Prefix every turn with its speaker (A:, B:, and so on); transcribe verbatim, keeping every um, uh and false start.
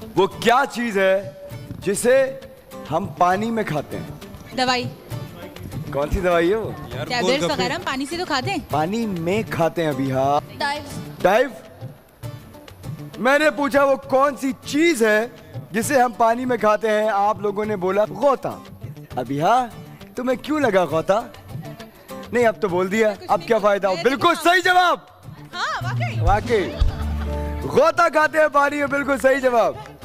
A: वो क्या चीज है जिसे हम पानी में खाते हैं?
B: दवाई।
A: कौन सी दवाई है वो?
B: टैबलेट्स वगैरह हम पानी से तो खाते हैं।
A: पानी में खाते हैं अभी। हाँ,
C: डाइव।
A: डाइव। मैंने पूछा वो कौन सी चीज है जिसे हम पानी में खाते हैं, आप लोगों ने बोला गोता। अभी हाँ, तुम्हें क्यों लगा गोता? नहीं, अब तो बोल दिया, अब क्या फायदा? बिल्कुल सही जवाब।
B: हाँ, वाकई
A: वाकई गोता खाते हैं पानी में, बिल्कुल सही जवाब।